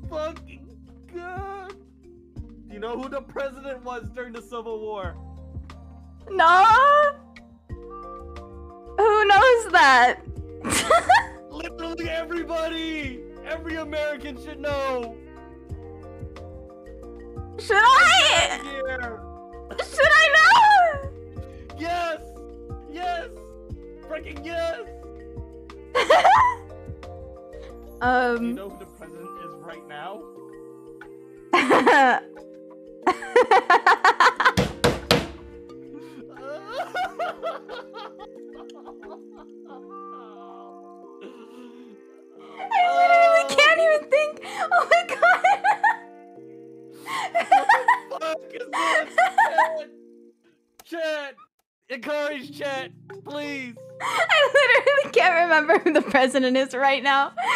fucking god. Do you know who the president was during the Civil War? No. Who knows that? Literally everybody! Every American should know! Should I? Should I know? Yes! Yes! Freaking yes! Do you know who the president is right now? I literally can't even think. Oh my god. What the fuck is this? Chat! Encourage chat, please! I literally can't remember who the president is right now.